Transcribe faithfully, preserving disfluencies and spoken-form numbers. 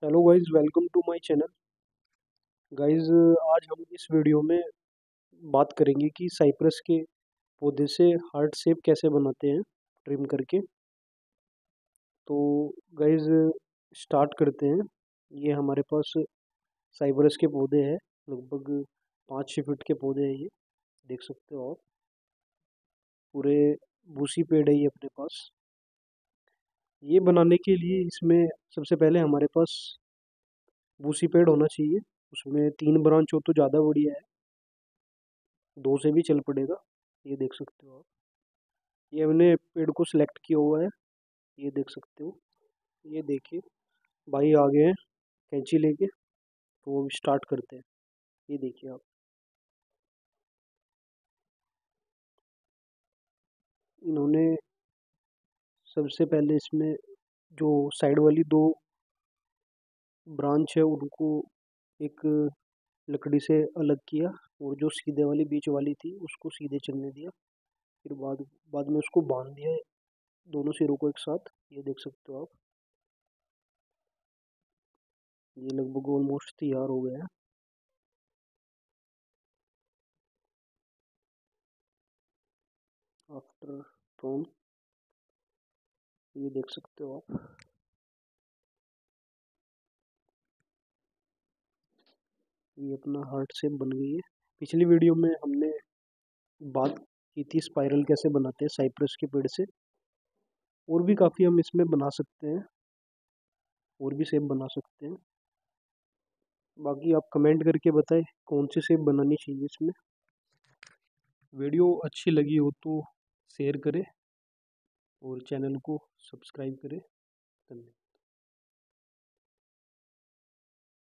Hello guys, welcome to my channel. Guys, आज हम इस वीडियो में बात करेंगे कि साइप्रस के पौधे से हार्ट शेप कैसे बनाते हैं ट्रिम करके। तो गाइज, स्टार्ट करते हैं। ये हमारे पास साइप्रस के पौधे हैं, लगभग पाँच छः फीट के पौधे हैं। ये देख सकते हो आप, पूरे बूसी पेड़ है ये अपने पास। ये बनाने के लिए इसमें सबसे पहले हमारे पास बूसी पेड़ होना चाहिए। उसमें तीन ब्रांच हो तो ज़्यादा बढ़िया है, दो से भी चल पड़ेगा। ये देख सकते हो आप, ये हमने पेड़ को सिलेक्ट किया हुआ है। ये देख सकते हो। ये देखिए, भाई आ गए हैं कैंची लेके, तो वो स्टार्ट करते हैं। ये देखिए आप, इन्होंने सबसे पहले इसमें जो साइड वाली दो ब्रांच है उनको एक लकड़ी से अलग किया, और जो सीधे वाली बीच वाली थी उसको सीधे चलने दिया। फिर बाद बाद में उसको बांध दिया दोनों सिरों को एक साथ। ये देख सकते हो आप, ये लगभग ऑलमोस्ट तैयार हो गया है। आफ्टर प्रोन, ये देख सकते हो आप, ये अपना हार्ट शेप बन गई है। पिछली वीडियो में हमने बात की थी स्पाइरल कैसे बनाते हैं साइप्रस के पेड़ से, और भी काफ़ी हम इसमें बना सकते हैं, और भी शेप बना सकते हैं। बाकी आप कमेंट करके बताएं कौन सी शेप बनानी चाहिए इसमें। वीडियो अच्छी लगी हो तो शेयर करें और चैनल को सब्सक्राइब करें। धन्यवाद।